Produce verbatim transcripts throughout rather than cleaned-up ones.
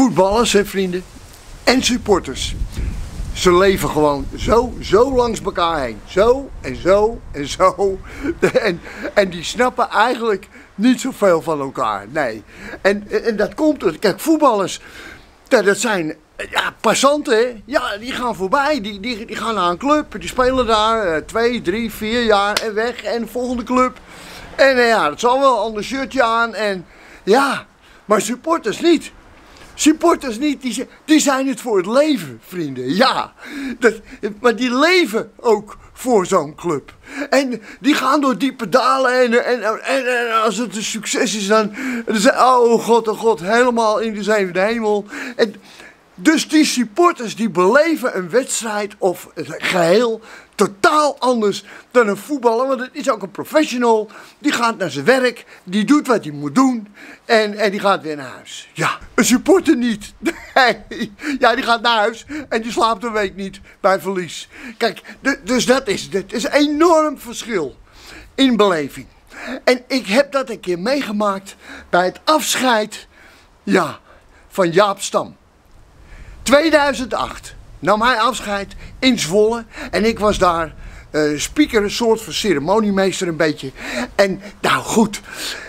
voetballers, hè, vrienden, en supporters. Ze leven gewoon zo, zo langs elkaar heen. Zo en zo en zo. En, en die snappen eigenlijk niet zoveel van elkaar. Nee. En, en dat komt door. Kijk, voetballers, dat zijn ja, passanten. Hè? Ja, die gaan voorbij. Die, die, die gaan naar een club. Die spelen daar uh, twee, drie, vier jaar en weg. En de volgende club. En uh, ja, dat zal wel een ander shirtje aan. En ja, maar supporters niet. Supporters niet, die, die zijn het voor het leven, vrienden. Ja, dat, maar die leven ook voor zo'n club. En die gaan door diepe dalen en, en, en, en als het een succes is, dan, dan zijn oh god, oh god, helemaal in de zevende hemel. En dus die supporters die beleven een wedstrijd of het geheel totaal anders dan een voetballer. Want het is ook een professional. Die gaat naar zijn werk. Die doet wat hij moet doen. En, en die gaat weer naar huis. Ja, een supporter niet. Nee. Ja, die gaat naar huis en die slaapt een week niet bij verlies. Kijk, dus dat is het. Het is een enorm verschil in beleving. En ik heb dat een keer meegemaakt bij het afscheid, ja, van Jaap Stam. tweeduizend acht nam hij afscheid in Zwolle en ik was daar uh, speaker, een soort van ceremoniemeester een beetje. En nou goed,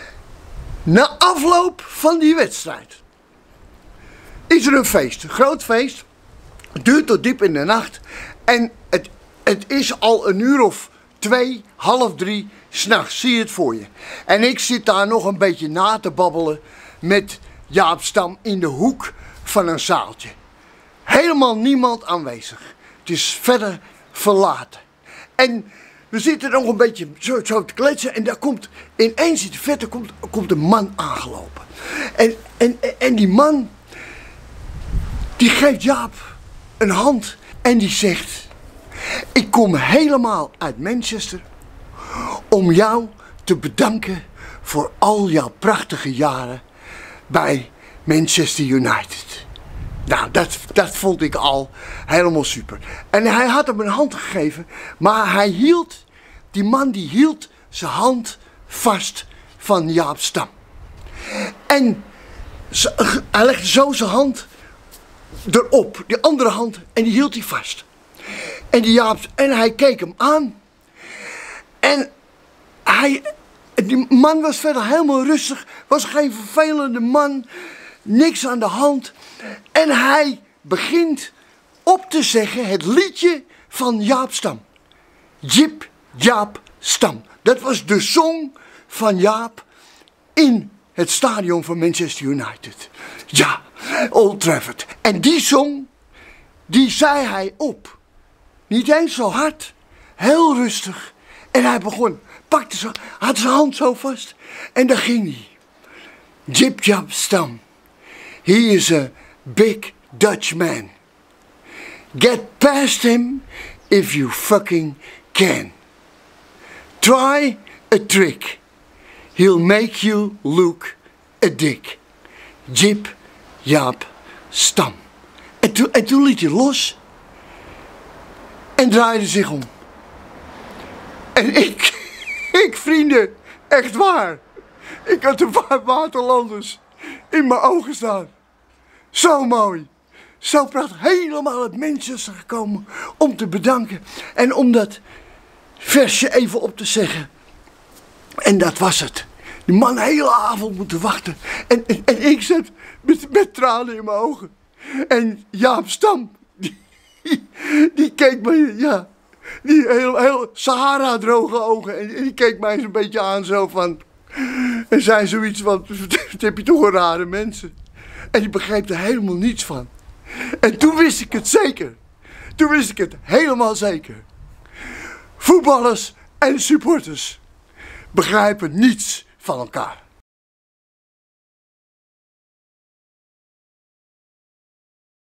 na afloop van die wedstrijd is er een feest, een groot feest. Het duurt tot diep in de nacht en het, het is al een uur of twee, half drie 's nachts, zie je het voor je. En ik zit daar nog een beetje na te babbelen met Jaap Stam in de hoek van een zaaltje. Helemaal niemand aanwezig. Het is verder verlaten. En we zitten nog een beetje zo, zo te kletsen. En daar komt ineens in de verte komt, komt een man aangelopen. En, en, en die man, die geeft Jaap een hand. En die zegt: ik kom helemaal uit Manchester om jou te bedanken voor al jouw prachtige jaren bij Manchester United. Nou, dat, dat vond ik al helemaal super. En hij had hem een hand gegeven, maar hij hield, die man die hield zijn hand vast van Jaap Stam. En hij legde zo zijn hand erop, die andere hand, en die hield hij vast. En, die Jaap, en hij keek hem aan. En hij, die man was verder helemaal rustig, was geen vervelende man, niks aan de hand. En hij begint op te zeggen het liedje van Jaap Stam. Jip Jaap Stam. Dat was de song van Jaap in het stadion van Manchester United. Ja, Old Trafford. En die song, die zei hij op. Niet eens zo hard, heel rustig. En hij begon, pakte zijn, had zijn hand zo vast. En daar ging hij. Jip Jaap Stam. He is a big Dutch man. Get past him if you fucking can. Try a trick. He'll make you look a dick. Jip Jaap Stam. En, to, en toen liet hij los. En draaide zich om. En ik, ik vrienden, echt waar. Ik had de waterlanders in mijn ogen staan. Zo mooi. Zo prachtig. Helemaal uit Manchester gekomen om te bedanken. En om dat versje even op te zeggen. En dat was het. Die man de hele avond moeten wachten. En, en, en ik zat met, met tranen in mijn ogen. En Jaap Stam, die, die keek me, ja, die heel, heel Sahara-droge ogen. En die keek mij zo'n beetje aan zo van. En zei zoiets van, wat heb je toch een rare mensen. En die begreep er helemaal niets van. En toen wist ik het zeker. Toen wist ik het helemaal zeker. Voetballers en supporters begrijpen niets van elkaar.